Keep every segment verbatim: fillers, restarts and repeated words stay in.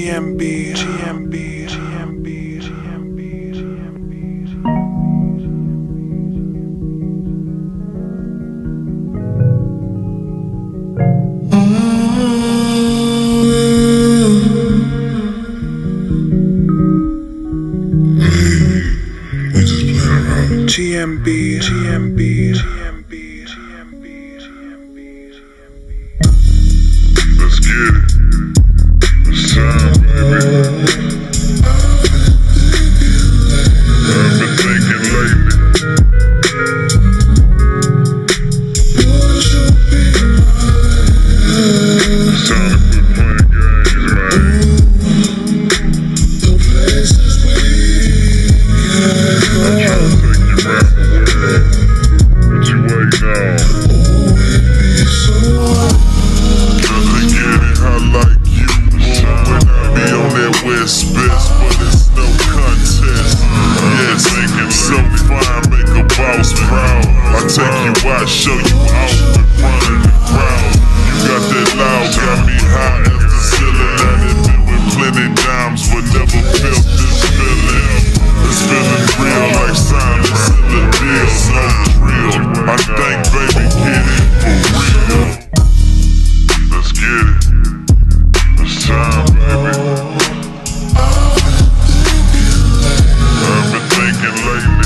G M B, G M B, G M B, G M B, G M B, G M B. G M B, G M B, G M B, G M B, G M B, G M B. Let's get it. It's time, baby. I've been thinking lately. It's time to quit playing games, man. I'm trying to take you around the world. What you waiting on? Doesn't get it, I like you, boy. When I be on that West Best, but it's no contest. Yes, so fine, make a boss proud. I take you out, show you out in front of the crowd. You got that loud, got me high as the ceiling. I done been with plenty dimes, but never felt this feeling. This feeling real, like silence in the deal, no real. I think, baby, get it for real. Let's get it. It's time, baby. I've been thinking lately.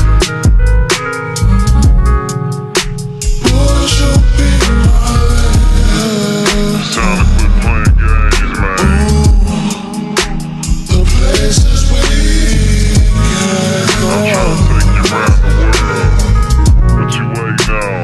It's time to quit playing games, man. I'm trying to take you around the world. What you waiting on?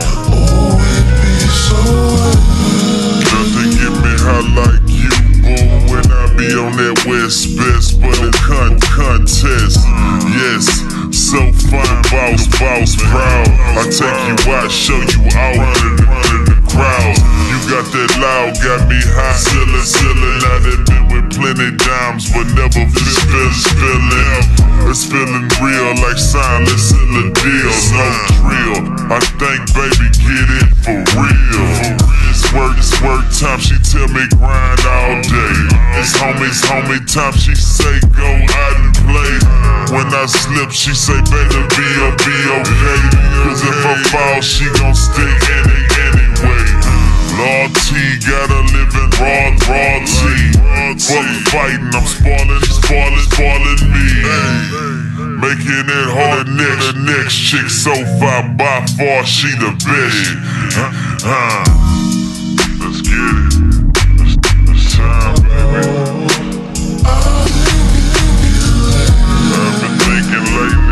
Nothing get me high like you, boy. When I be on that West Best, but it's con contest. Yes, so fine, boss, boss, proud. I take you out, show you out in front of the crowd. You got that loud, got me high, ceiling, ceiling. I done been with plenty dimes, but never feel this feeling. It's feeling real, like silence in the deal, no real. I think, baby, get it for real. It's work, it's work time, she tell me grind all day. It's homies, homie time, she say go out and play. When I slip, she say baby, be, be okay. Cause if I fall, she gon' stick in it anyway. Loyalty, gotta live in raw, raw tea. Fuck fighting, I'm spoiling, spoiling, spoiling me. Making it hard, the next, the next chick so far, by far, she the best. Uh, uh. Let's get it. It's time, baby. I've been thinking lately.